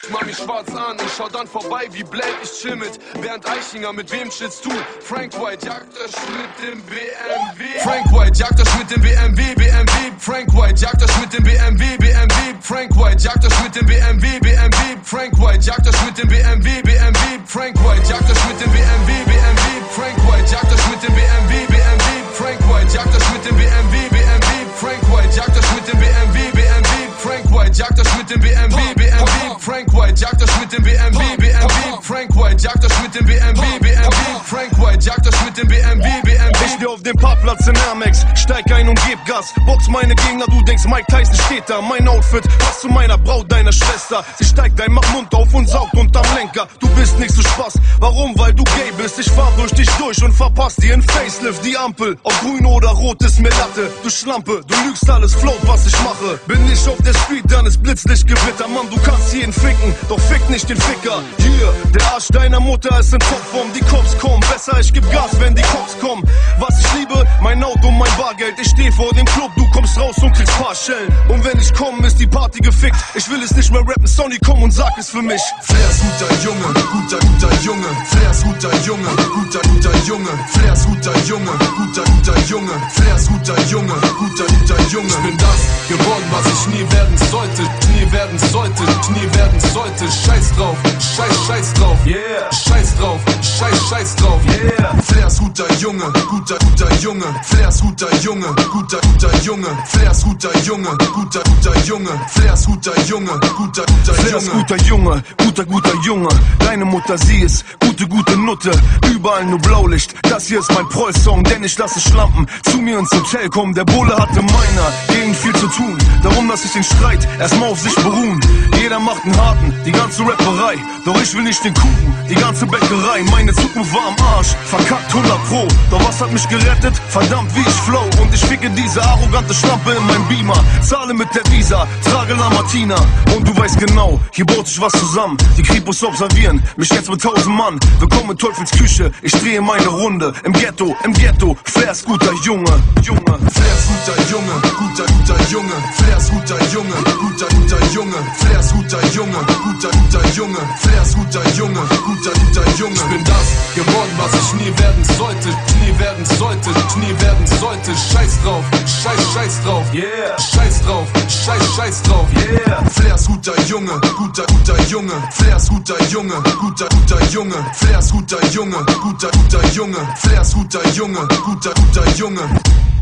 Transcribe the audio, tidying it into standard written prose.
mal mich schwarz an und schau dann vorbei wie Blade. Ich chill mit Bernd Eichinger, mit wem chillst du? Frank White jagt euch mit dem BMW. Frank White jagt euch mit dem BMW. Frank White jagt euch mit dem BMW. Frank White jagt euch mit dem BMW. Frank White jagt euch mit dem BMW. Frank White jagt euch mit dem BMW. Frank White jagt euch mit dem BMW. Frank White jagt euch mit dem BMW. Frank White jagt euch mit dem BMW. Frank White jagt euch mit dem BMW. Frank White jagt euch mit dem BMW. Frank White jagt euch mit dem BMW. Frank White jagt euch mit dem BMW. Ich steh auf dem Parkplatz in Amex, steig ein und geb Gas, box meine Gegner, du denkst Mike Tyson steht da. Mein Outfit passt zu meiner Braut, deiner Schwester. Sie steigt ein, macht Mund auf und saugt unterm Lenker. Du bist nicht so Spaß, warum? Weil du gay bist. Ich fahr durch dich durch und verpass dir ein Facelift. Die Ampel, ob grün oder rot ist mir Latte. Du Schlampe, du lügst, alles float, was ich mache. Bin ich auf der Street, dann ist Blitzlichtgewitter. Mann, du kannst jeden ficken, doch fick nicht den Ficker. Hier, der Arsch deiner Mutter ist in Topform. Die Cops kommen, besser ich geb Gas, wenn die Cops kommen. Was ich liebe, mein Auto, mein Bargeld. Ich steh vor dem Club, du kommst raus und kriegst paar Schellen. Und wenn ich komm, ist die Party gefickt. Ich will es nicht mehr rappen, Sonny, komm und sag es für mich. Flair ist guter Junge, guter Junge. Flair ist guter Junge, guter Junge. Flair ist guter Junge, guter Junge. Flair ist guter Junge, guter Junge. Ich bin das geworden, was ich nie werden sollte. Nie werden sollte, nie werden sollte. Scheiß drauf, scheiß drauf. Yeah. Scheiß drauf, scheiß drauf. Yeah. Flair ist guter Junge, guter Junge. Flair ist guter Junge, guter Junge. Flair ist guter Junge, guter Junge. Flair ist guter Junge, guter Flair ist guter Junge, guter Junge. Deine Mutter, sie ist gute Nutte. Überall nur Blaulicht, das hier ist mein Preuß-Song, denn ich lasse Schlampen zu mir ins Hotel kommen. Der Bulle hatte meiner Gegend viel zu tun, darum lass ich den Streit erstmal auf sich beruhen. Jeder macht einen harten, die ganze Rapperei, doch ich will nicht den Kuchen, die ganze Bäckerei. Meine Zukunft war am Arsch, verkackt 100 Pro, doch was hat mich gerettet? Verdammt wie ich flow und ich ficke diese arrogante Schlampe in mein Beamer. Zahle mit der Visa, trage La Martina und du weißt genau, hier baut sich was zusammen. Die Kripos observieren mich jetzt mit 1000 Mann. Willkommen in Teufels Küche, ich drehe meine Runde im Ghetto, Flair ist guter Junge. Flair ist guter Junge, guter Junge. Flair ist guter Junge, guter Junge. Flair ist guter Junge, guter Junge. Flair ist guter Junge, guter Junge. Ich bin das geworden, was ich nie werden sollte. Nie werden sollte, nie werden sollte. Scheiß drauf, scheiß drauf. Yeah. Scheiß drauf, scheiß drauf. Yeah. Flair ist guter Junge, guter Junge. Flair ist guter Junge, guter Junge. Flair ist guter Junge, guter Junge. Flair ist guter Junge, guter Junge.